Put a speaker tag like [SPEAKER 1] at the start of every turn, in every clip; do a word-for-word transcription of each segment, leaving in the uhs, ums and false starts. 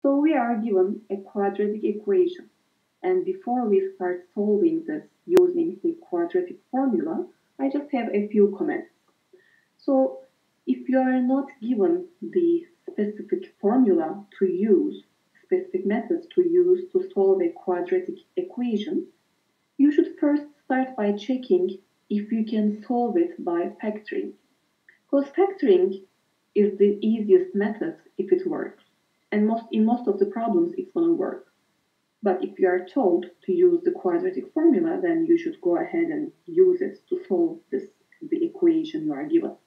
[SPEAKER 1] So we are given a quadratic equation. And before we start solving this using the quadratic formula, I just have a few comments. So if you are not given the specific formula to use, specific methods to use to solve a quadratic equation, you should first start by checking if you can solve it by factoring. Because factoring is the easiest method if it works. And most, in most of the problems, it's going to work. But if you are told to use the quadratic formula, then you should go ahead and use it to solve this, the equation you are given.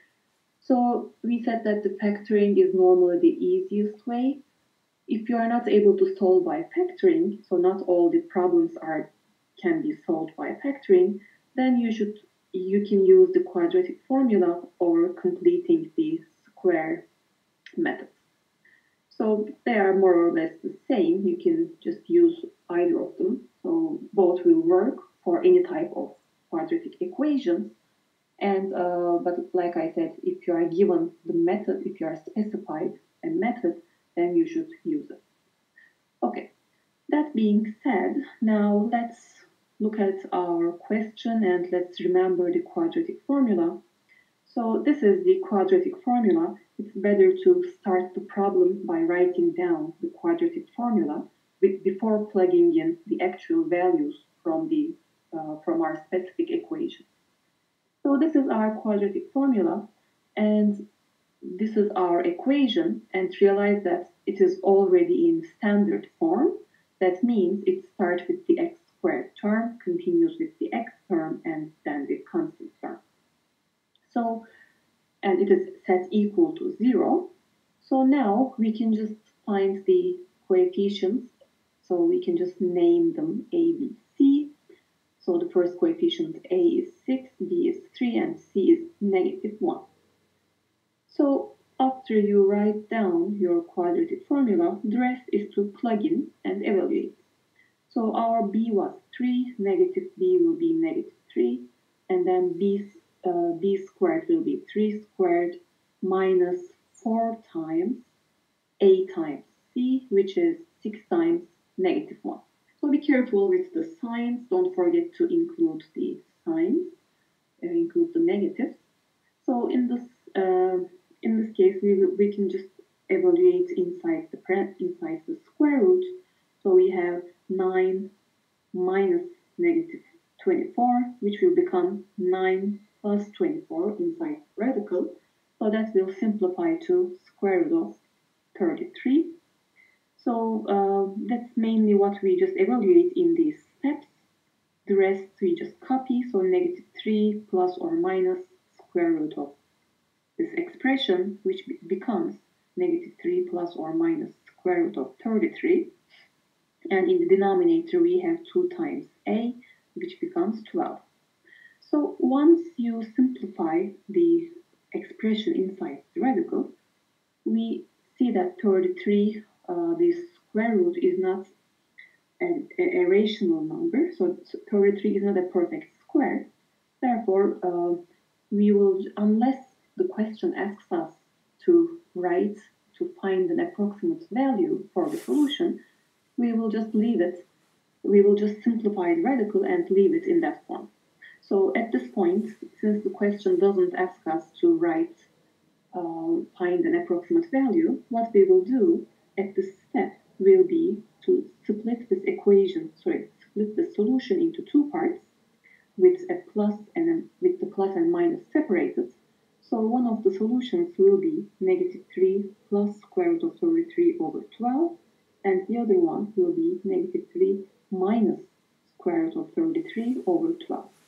[SPEAKER 1] So we said that the factoring is normally the easiest way. If you are not able to solve by factoring, so not all the problems are can be solved by factoring, then you should you can use the quadratic formula or completing the square method. So they are more or less the same. You can just use either of them. So both will work for any type of quadratic equations. And uh, but like I said, if you are given the method, if you are specified a method, then you should use it. Okay, that being said, now let's look at our question and let's remember the quadratic formula. So this is the quadratic formula. It's better to start the problem by writing down the quadratic formula before plugging in the actual values from, the, uh, from our specific equation. So this is our quadratic formula, and this is our equation, and realize that it is already in standard form. That means it starts with the x squared term, continues with the x term, and then the constant term. So, and it is set equal to zero. So now we can just find the coefficients. So we can just name them A, B, C. So the first coefficient A is six, B is three, and C is negative one. So after you write down your quadratic formula, the rest is to plug in and evaluate. So our B was three, negative B will be negative three, and then B, uh, B squared will be three squared minus four times A times C, which is six times negative one. So be careful with the signs. Don't forget to include the signs, uh, include the negatives. So in this uh, in this case, we will, we can just evaluate inside the inside the square root. So we have nine minus negative twenty-four, which will become nine plus twenty-four inside the radical. So that will simplify to square root of thirty-three. So uh, that's mainly what we just evaluate in these steps. The rest we just copy. So negative three plus or minus square root of this expression, which becomes negative three plus or minus square root of thirty-three. And in the denominator, we have two times a, which becomes twelve. So once you simplify the expression inside the radical, we see that thirty-three, uh, the square root is not a, a, a rational number. So thirty-three is not a perfect square. Therefore, uh, we will, unless the question asks us to write, to find an approximate value for the solution, we will just leave it. We will just simplify the radical and leave it in that form. So at this point, since the question doesn't ask us to write, uh, find an approximate value, what we will do at this step will be to split this equation, sorry, split the solution into two parts with a plus and a, with the plus and minus separated. So one of the solutions will be negative three plus square root of thirty-three over twelve, and the other one will be negative three minus square root of thirty-three over twelve.